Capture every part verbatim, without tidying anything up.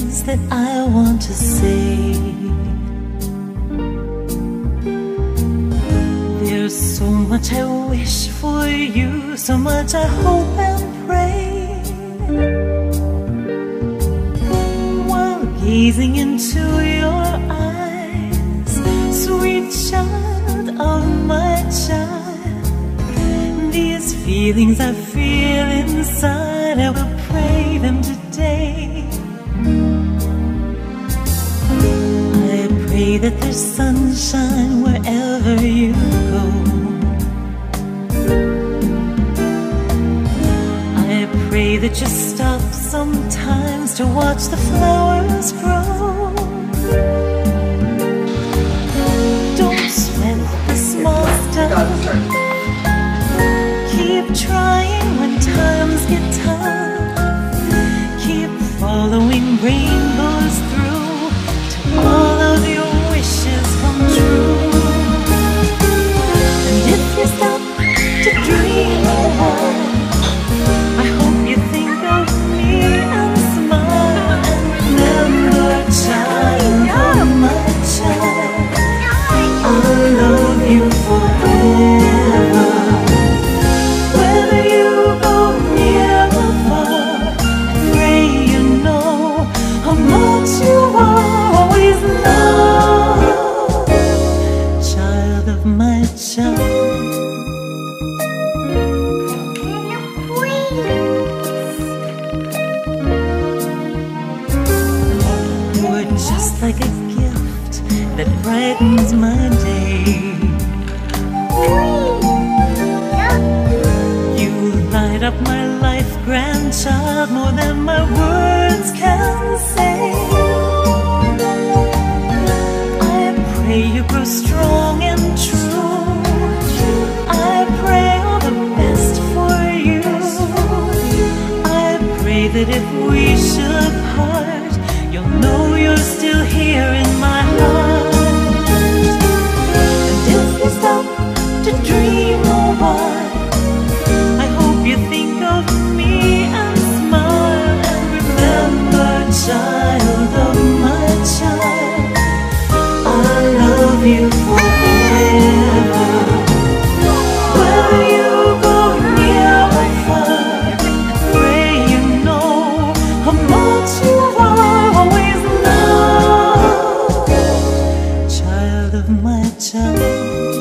things that I want to say. There's so much I wish for you, so much I hope and pray, while gazing into your eyes, sweet child of my child. These feelings I feel inside, I will pray them today. I pray that there's sunshine wherever you go. I pray that you stop sometimes to watch the flowers grow. Don't sweat the small stuff. Keep trying when times get tough. Keep following rainbows through till all of your wishes come true. And if you stop to dream a while, I hope you think of me and smile, and remember, child of my child, I'll love you forever. Whether you go near or far, I pray you know how much you are always loved, child of my child. You're just like a gift that brightens my day. You light up my life, grandchild, more than my words can say. I pray you grow strong and true. I pray all the best for you. I pray that if we should part, you'll know you're still here in my heart. And if you stop to dream a while, I hope you think of me and smile, and remember, child of my child, I'll love you forever. Whether you go near or far, I pray you know how much you are always loved, child of my child.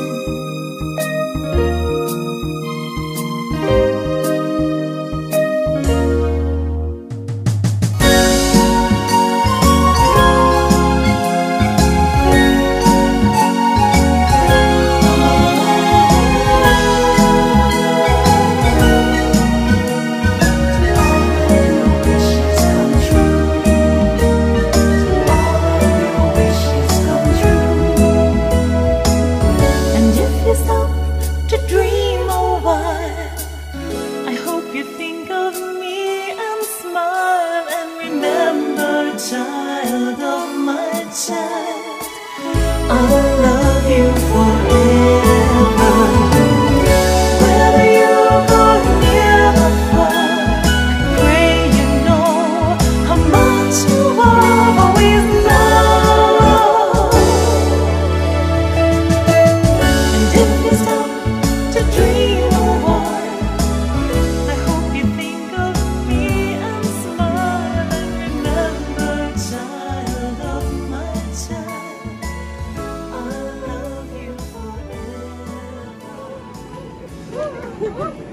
Child of my child, I'll love you forever. Whether you go near or far, I pray you know how much you are always loved. And if you stop to dream a while, I hope you think of me and smile, and remember, child of my child, I'll love you forever.